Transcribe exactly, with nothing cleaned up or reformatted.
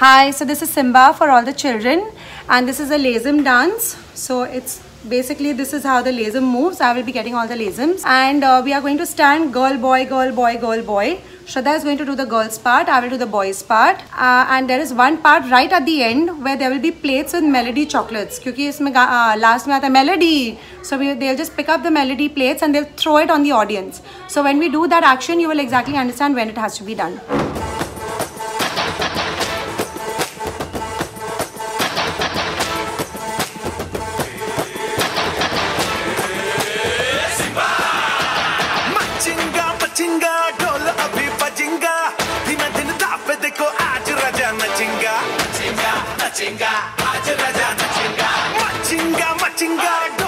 Hi, so this is SIMMBA for all the children, and this is a lazim dance. So it's basically this is how the lazim moves. I will be getting all the lazims, and uh, we are going to stand girl, boy, girl, boy, girl, boy. Shraddha is going to do the girls part, I will do the boys part, uh, and there is one part right at the end where there will be plates with melody chocolates. Because इसमें uh, last में आता है melody, so we, they'll just pick up the melody plates and they'll throw it on the audience. So when we do that action, you will exactly understand when it has to be done. Machinga, machinga, आज राजा नचेगा. Machinga, machinga.